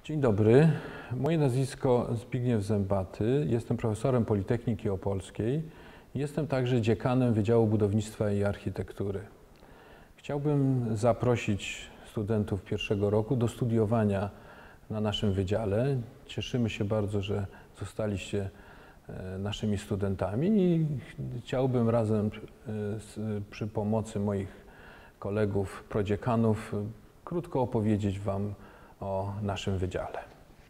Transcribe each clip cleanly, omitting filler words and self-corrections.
Dzień dobry, moje nazwisko Zbigniew Zębaty, jestem profesorem Politechniki Opolskiej. Jestem także dziekanem Wydziału Budownictwa i Architektury. Chciałbym zaprosić studentów pierwszego roku do studiowania na naszym wydziale. Cieszymy się bardzo, że zostaliście naszymi studentami i chciałbym razem przy pomocy moich kolegów, prodziekanów krótko opowiedzieć Wam o naszym wydziale.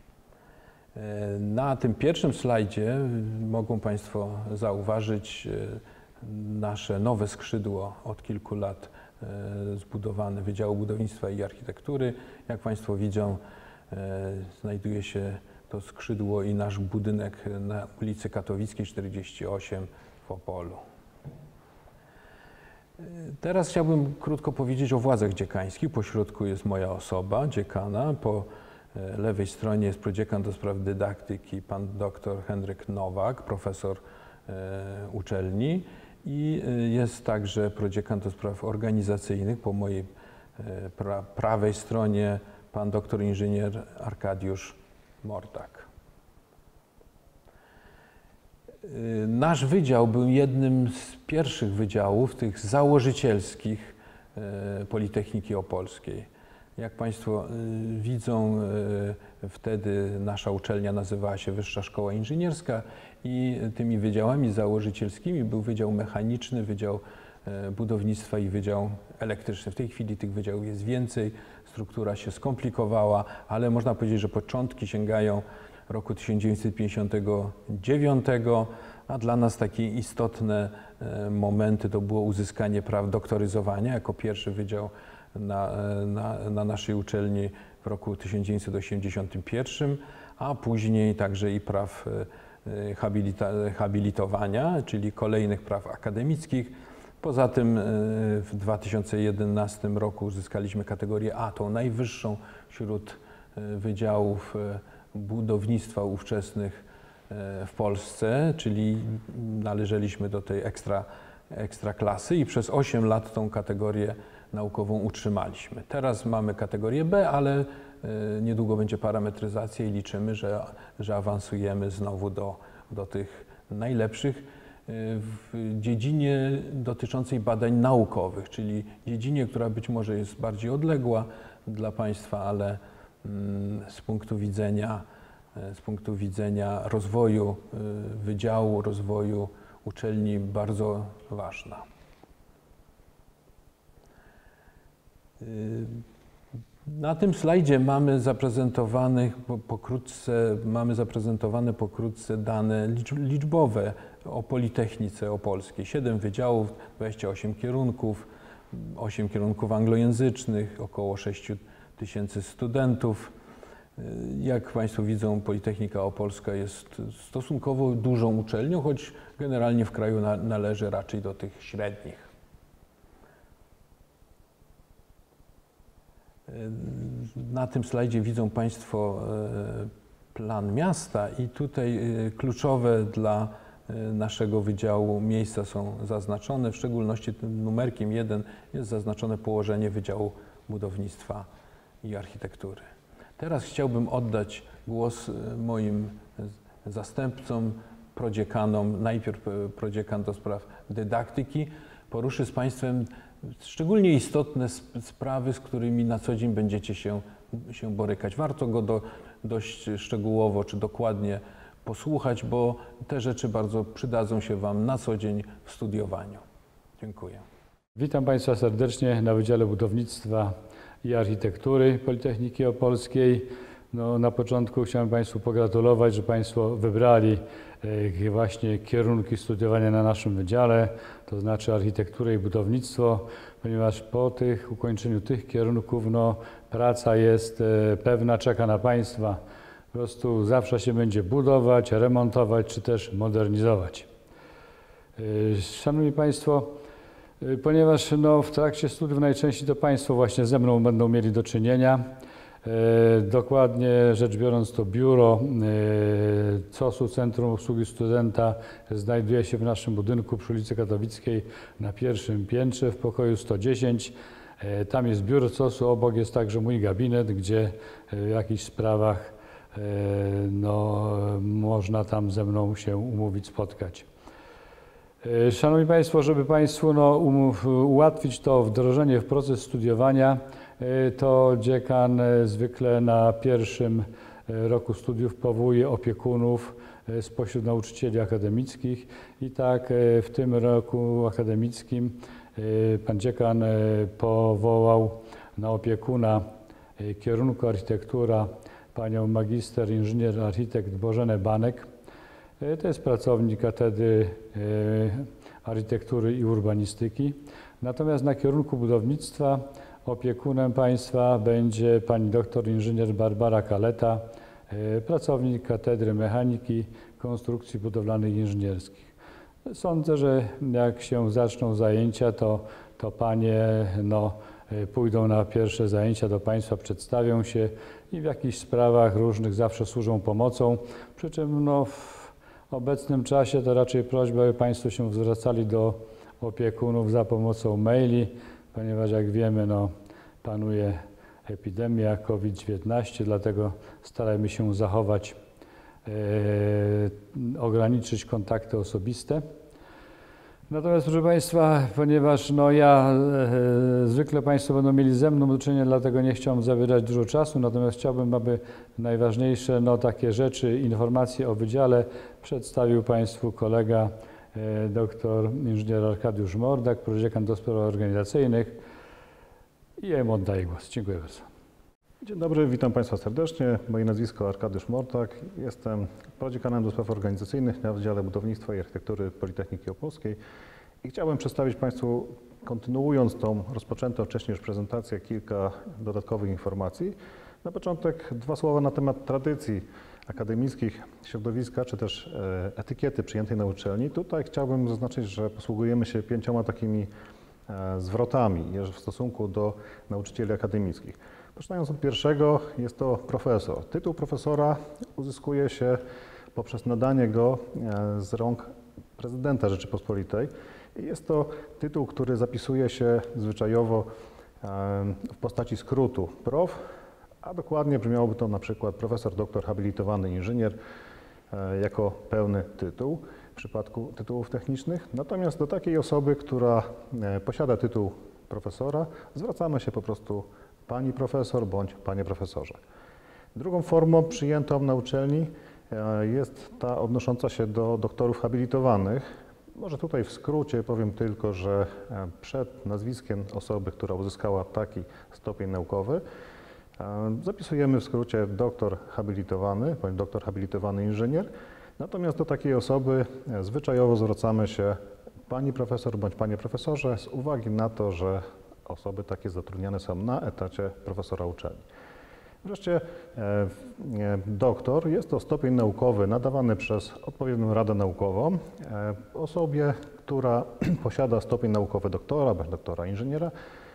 Na tym pierwszym slajdzie mogą Państwo zauważyć nasze nowe skrzydło od kilku lat zbudowane Wydziału Budownictwa i Architektury. Jak Państwo widzą, znajduje się to skrzydło i nasz budynek na ulicy Katowickiej 48 w Opolu. Teraz chciałbym krótko powiedzieć o władzach dziekańskich. Po środku jest moja osoba, dziekana. Po lewej stronie jest prodziekan do spraw dydaktyki, pan dr Henryk Nowak, profesor uczelni. I jest także prodziekan do spraw organizacyjnych. Po mojej prawej stronie pan doktor inżynier Arkadiusz Mordak. Nasz wydział był jednym z pierwszych wydziałów, tych założycielskich Politechniki Opolskiej. Jak Państwo widzą, wtedy nasza uczelnia nazywała się Wyższa Szkoła Inżynierska i tymi wydziałami założycielskimi był Wydział Mechaniczny, Wydział Budownictwa i Wydział Elektryczny. W tej chwili tych wydziałów jest więcej, struktura się skomplikowała, ale można powiedzieć, że początki sięgają roku 1959, a dla nas takie istotne momenty to było uzyskanie praw doktoryzowania jako pierwszy wydział na naszej uczelni w roku 1981, a później także i praw habilitowania, czyli kolejnych praw akademickich. Poza tym w 2011 roku uzyskaliśmy kategorię A, tą najwyższą wśród wydziałów budownictwa ówczesnych w Polsce, czyli należeliśmy do tej ekstra klasy i przez 8 lat tą kategorię naukową utrzymaliśmy. Teraz mamy kategorię B, ale niedługo będzie parametryzacja i liczymy, że awansujemy znowu do tych najlepszych w dziedzinie dotyczącej badań naukowych, czyli dziedzinie, która być może jest bardziej odległa dla Państwa, ale z punktu widzenia rozwoju wydziału, rozwoju uczelni bardzo ważna. Na tym slajdzie mamy zaprezentowane pokrótce dane liczbowe o Politechnice Opolskiej. 7 wydziałów, 28 kierunków, 8 kierunków anglojęzycznych, około 6 tysięcy studentów. Jak Państwo widzą, Politechnika Opolska jest stosunkowo dużą uczelnią, choć generalnie w kraju należy raczej do tych średnich. Na tym slajdzie widzą Państwo plan miasta i tutaj kluczowe dla naszego wydziału miejsca są zaznaczone, w szczególności tym numerkiem 1 jest zaznaczone położenie Wydziału Budownictwa i Architektury. Teraz chciałbym oddać głos moim zastępcom, prodziekanom. Najpierw prodziekan do spraw dydaktyki poruszy z Państwem szczególnie istotne sprawy, z którymi na co dzień będziecie się borykać. Warto go dość szczegółowo czy dokładnie posłuchać, bo te rzeczy bardzo przydadzą się Wam na co dzień w studiowaniu. Dziękuję. Witam Państwa serdecznie na Wydziale Budownictwa i Architektury Politechniki Opolskiej. Na początku chciałem Państwu pogratulować, że Państwo wybrali właśnie kierunki studiowania na naszym wydziale, to znaczy architekturę i budownictwo, ponieważ po ukończeniu tych kierunków praca jest pewna, czeka na Państwa. Po prostu zawsze się będzie budować, remontować czy też modernizować. Szanowni Państwo, ponieważ w trakcie studiów najczęściej to Państwo właśnie ze mną będą mieli do czynienia. Dokładnie rzecz biorąc, to biuro COS-u, Centrum Obsługi Studenta, znajduje się w naszym budynku przy ulicy Katowickiej na pierwszym piętrze w pokoju 110. Tam jest biuro COS-u, obok jest także mój gabinet, gdzie w jakichś sprawach no, można tam ze mną się umówić, spotkać. Szanowni Państwo, żeby Państwu ułatwić to wdrożenie w proces studiowania, to dziekan zwykle na pierwszym roku studiów powołuje opiekunów spośród nauczycieli akademickich i tak w tym roku akademickim pan dziekan powołał na opiekuna kierunku architektura panią magister inżynier architekt Bożenę Banek. To jest pracownik Katedry Architektury i Urbanistyki. Natomiast na kierunku budownictwa opiekunem państwa będzie pani doktor inżynier Barbara Kaleta, pracownik Katedry Mechaniki, Konstrukcji Budowlanych i Inżynierskich. Sądzę, że jak się zaczną zajęcia, to panie pójdą na pierwsze zajęcia do państwa, przedstawią się i w jakichś sprawach różnych zawsze służą pomocą. Przy czym w obecnym czasie to raczej prośba, aby państwo się zwracali do opiekunów za pomocą maili, ponieważ jak wiemy, panuje epidemia COVID-19, dlatego starajmy się zachować, ograniczyć kontakty osobiste. Natomiast proszę Państwa, ponieważ zwykle Państwo będą mieli ze mną do czynienia, dlatego nie chciałbym zabierać dużo czasu, natomiast chciałbym, aby najważniejsze takie rzeczy, informacje o wydziale przedstawił Państwu kolega dr inżynier Arkadiusz Mordak, prodziekan do spraw organizacyjnych i ja mu oddaję głos. Dziękuję bardzo. Dzień dobry, witam Państwa serdecznie. Moje nazwisko Arkadiusz Mordak. Jestem prodziekanem do spraw organizacyjnych na Wydziale Budownictwa i Architektury Politechniki Opolskiej i chciałbym przedstawić Państwu, kontynuując tą rozpoczętą wcześniej już prezentację, kilka dodatkowych informacji. Na początek 2 słowa na temat tradycji akademickich, środowiska czy też etykiety przyjętej na uczelni. Tutaj chciałbym zaznaczyć, że posługujemy się 5 takimi zwrotami w stosunku do nauczycieli akademickich. Poczynając od pierwszego, jest to profesor. Tytuł profesora uzyskuje się poprzez nadanie go z rąk prezydenta Rzeczypospolitej. Jest to tytuł, który zapisuje się zwyczajowo w postaci skrótu prof, a dokładnie brzmiałoby to na przykład profesor doktor habilitowany inżynier jako pełny tytuł w przypadku tytułów technicznych. Natomiast do takiej osoby, która posiada tytuł profesora, zwracamy się po prostu pani profesor bądź panie profesorze. Drugą formą przyjętą na uczelni jest ta odnosząca się do doktorów habilitowanych. Może tutaj w skrócie powiem tylko, że przed nazwiskiem osoby, która uzyskała taki stopień naukowy, zapisujemy w skrócie doktor habilitowany bądź doktor habilitowany inżynier. Natomiast do takiej osoby zwyczajowo zwracamy się pani profesor bądź panie profesorze z uwagi na to, że osoby takie zatrudniane są na etacie profesora uczelni. Wreszcie doktor jest to stopień naukowy nadawany przez odpowiednią radę naukową osobie, która posiada stopień naukowy doktora bądź doktora inżyniera.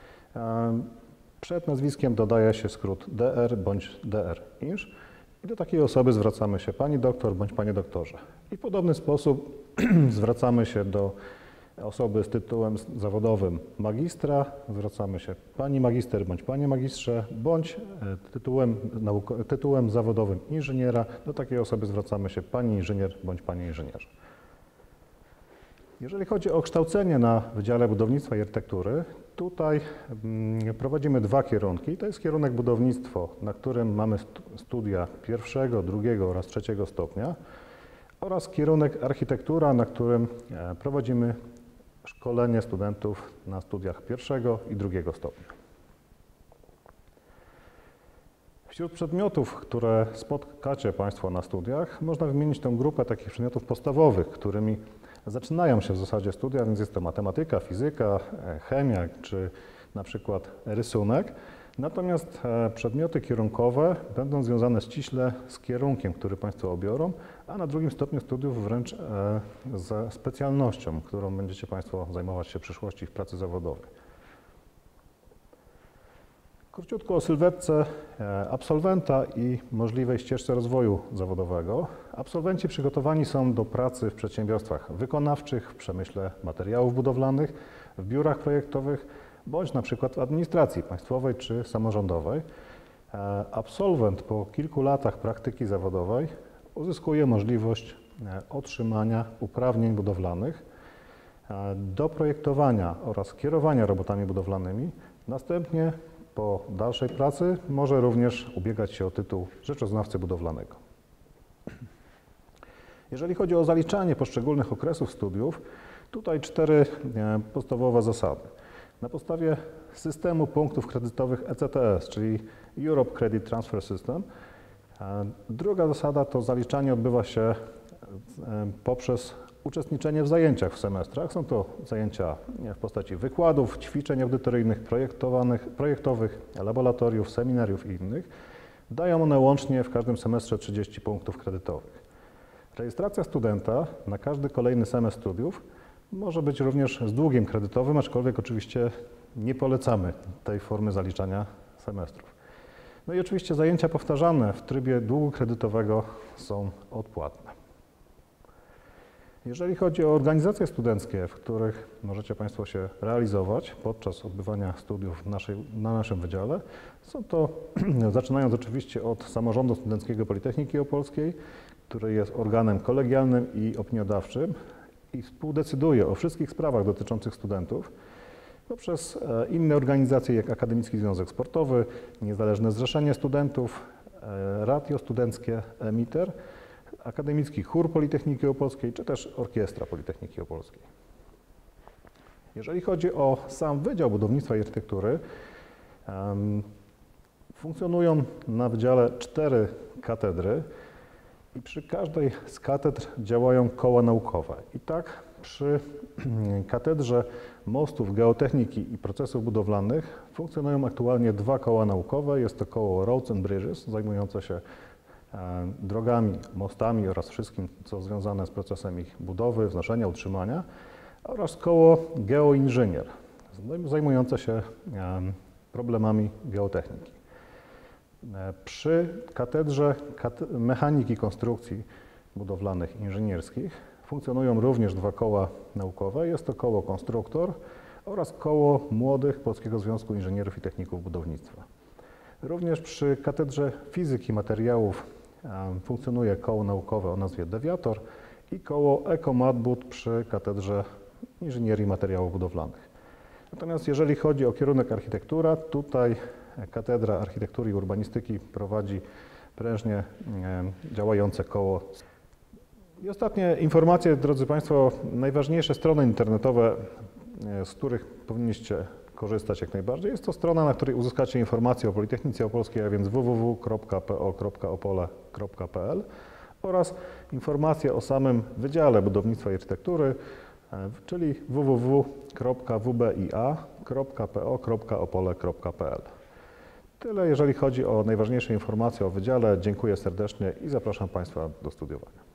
Przed nazwiskiem dodaje się skrót DR bądź DR Inż i do takiej osoby zwracamy się pani doktor bądź panie doktorze. I w podobny sposób zwracamy się do osoby z tytułem zawodowym magistra, zwracamy się pani magister bądź panie magistrze, bądź tytułem zawodowym inżyniera, do takiej osoby zwracamy się pani inżynier bądź panie inżynierze. Jeżeli chodzi o kształcenie na Wydziale Budownictwa i Architektury, tutaj prowadzimy 2 kierunki. To jest kierunek budownictwo, na którym mamy studia 1., 2. oraz 3. stopnia oraz kierunek architektura, na którym prowadzimy szkolenie studentów na studiach 1. i 2. stopnia. Wśród przedmiotów, które spotkacie Państwo na studiach, można wymienić tę grupę takich przedmiotów podstawowych, którymi zaczynają się w zasadzie studia, więc jest to matematyka, fizyka, chemia czy na przykład rysunek. Natomiast przedmioty kierunkowe będą związane ściśle z kierunkiem, który Państwo obiorą, a na 2. stopniu studiów wręcz ze specjalnością, którą będziecie Państwo zajmować się w przyszłości w pracy zawodowej. Króciutko o sylwetce absolwenta i możliwej ścieżce rozwoju zawodowego. Absolwenci przygotowani są do pracy w przedsiębiorstwach wykonawczych, w przemyśle materiałów budowlanych, w biurach projektowych, w firmach konsultacyjnych, w instytucjach badawczych, w instytucjach naukowych, w instytucjach bądź na przykład w administracji państwowej czy samorządowej. Absolwent po kilku latach praktyki zawodowej uzyskuje możliwość otrzymania uprawnień budowlanych do projektowania oraz kierowania robotami budowlanymi. Następnie po dalszej pracy może również ubiegać się o tytuł rzeczoznawcy budowlanego. Jeżeli chodzi o zaliczanie poszczególnych okresów studiów, tutaj 4 podstawowe zasady. Na podstawie systemu punktów kredytowych ECTS, czyli Europe Credit Transfer System. Druga zasada to zaliczanie odbywa się poprzez uczestniczenie w zajęciach w semestrach. Są to zajęcia w postaci wykładów, ćwiczeń audytoryjnych, projektowych, laboratoriów, seminariów i innych. Dają one łącznie w każdym semestrze 30 punktów kredytowych. Rejestracja studenta na każdy kolejny semestr studiów może być również z długiem kredytowym, aczkolwiek oczywiście nie polecamy tej formy zaliczania semestrów. No i oczywiście zajęcia powtarzane w trybie długu kredytowego są odpłatne. Jeżeli chodzi o organizacje studenckie, w których możecie Państwo się realizować podczas odbywania studiów na naszym wydziale, są to, zaczynając oczywiście od Samorządu Studenckiego Politechniki Opolskiej, który jest organem kolegialnym i opiniodawczym i współdecyduje o wszystkich sprawach dotyczących studentów, poprzez inne organizacje jak Akademicki Związek Sportowy, Niezależne Zrzeszenie Studentów, Radio Studenckie Emiter, Akademicki Chór Politechniki Opolskiej czy też Orkiestra Politechniki Opolskiej. Jeżeli chodzi o sam Wydział Budownictwa i Architektury, funkcjonują na wydziale 4 katedry i przy każdej z katedr działają koła naukowe. I tak przy Katedrze Mostów, Geotechniki i Procesów Budowlanych funkcjonują aktualnie 2 koła naukowe. Jest to koło Roads and Bridges, zajmujące się drogami, mostami oraz wszystkim, co związane z procesem ich budowy, wznoszenia, utrzymania, oraz koło Geoinżynier, zajmujące się problemami geotechniki. Przy Katedrze Mechaniki Konstrukcji Budowlanych Inżynierskich funkcjonują również 2 koła naukowe. Jest to koło Konstruktor oraz koło Młodych Polskiego Związku Inżynierów i Techników Budownictwa. Również przy Katedrze Fizyki Materiałów funkcjonuje koło naukowe o nazwie Dewiator i koło Ekomatbud przy Katedrze Inżynierii Materiałów Budowlanych. Natomiast jeżeli chodzi o kierunek architektura, tutaj Katedra Architektury i Urbanistyki prowadzi prężnie działające koło. I ostatnie informacje, drodzy Państwo, najważniejsze strony internetowe, z których powinniście korzystać jak najbardziej. Jest to strona, na której uzyskacie informacje o Politechnice Opolskiej, a więc www.po.opole.pl oraz informacje o samym Wydziale Budownictwa i Architektury, czyli www.wbia.po.opole.pl. Tyle, jeżeli chodzi o najważniejsze informacje o Wydziale. Dziękuję serdecznie i zapraszam Państwa do studiowania.